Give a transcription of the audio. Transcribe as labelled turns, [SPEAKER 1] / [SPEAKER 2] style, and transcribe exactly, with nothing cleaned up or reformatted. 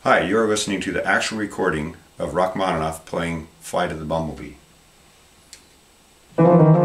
[SPEAKER 1] Hi, you are listening to the actual recording of Rachmaninoff playing Flight of the Bumblebee.